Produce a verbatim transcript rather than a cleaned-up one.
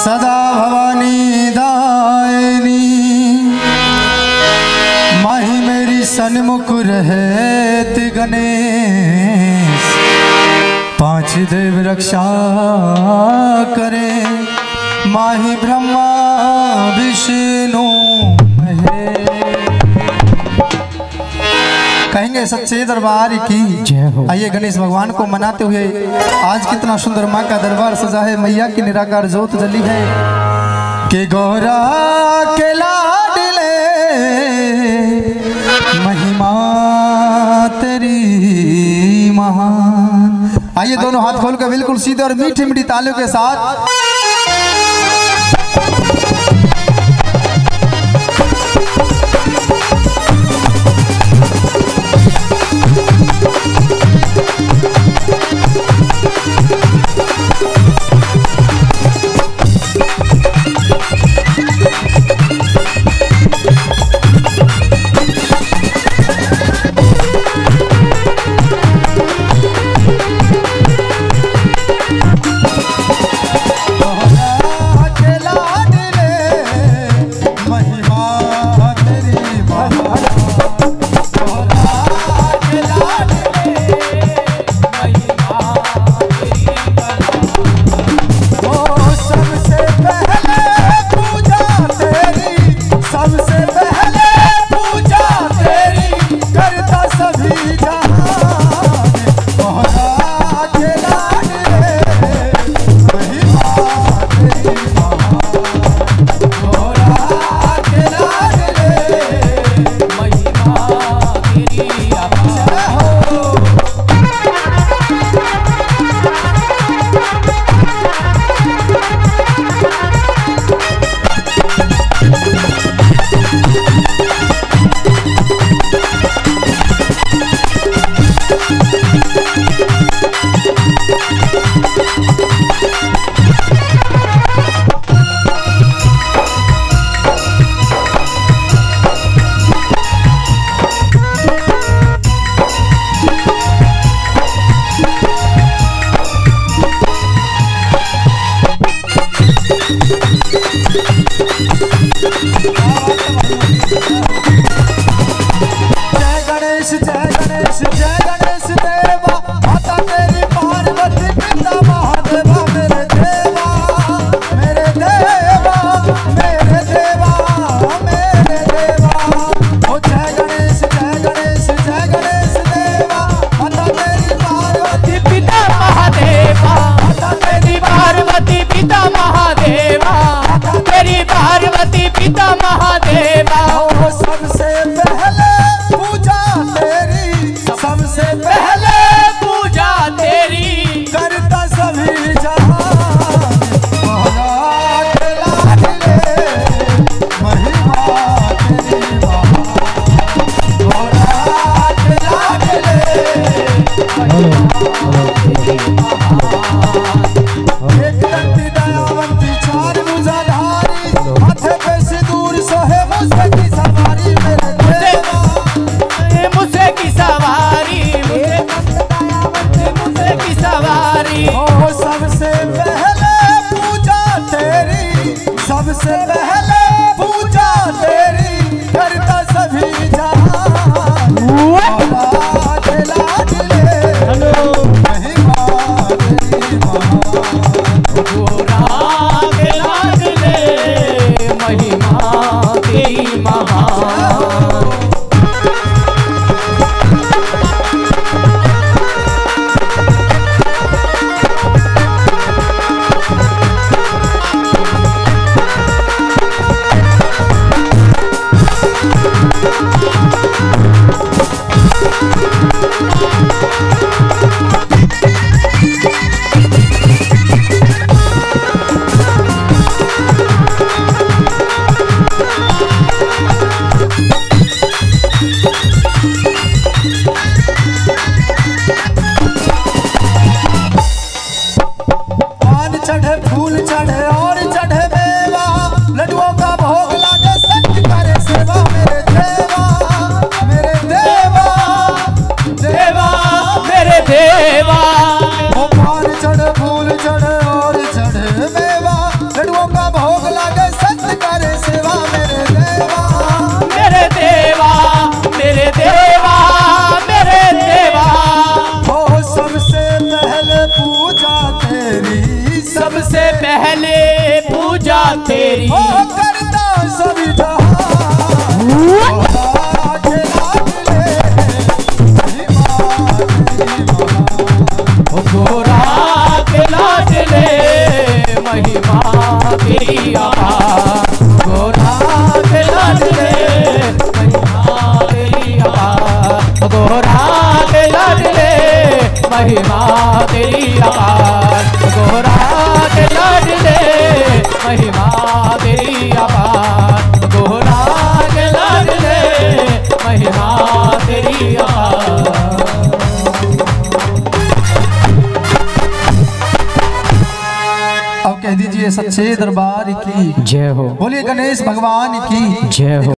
सदा भवानी दायनी माही मेरी सन्मुख रहत गणेश पांच देव रक्षा करे माही ब्रह्मा विष्णु महेश। कहेंगे सच्चे दरबार की जय हो। आइए गणेश भगवान को मनाते हुए आज कितना सुंदर माँ का दरबार सजा है। मैया की निराकार ज्योत जली है कि गौरा के लाडले महिमा तेरी महान। आइए दोनों हाथ खोल कर बिल्कुल सीधे और मीठी मीठी तालियों के साथ देवा। वो पान चढ़ फूल चढ़ और चढ़ मेवा लड्डुओं का तेरी ओ करता सभी जहां गौरा के लाडले गोरा के लाडले महिमा तेरी अपार गोरा के लाडले महिमा तेरी अपार गोरा के लाडले महिमा तेरी अपार गोरा के लाडले महिमा तेरी अपार गोरा के लाडले महिमा तेरी अपार। अब कह दीजिए सच्चे दरबार की जय हो। बोलिए गणेश भगवान की जय हो।